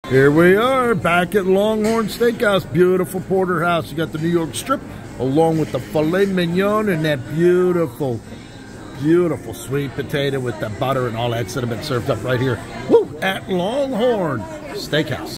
Here we are back at Longhorn Steakhouse. Beautiful Porterhouse. You got the New York strip along with the filet mignon and that beautiful, beautiful sweet potato with the butter and all that should have been served up right here. Woo! At Longhorn Steakhouse.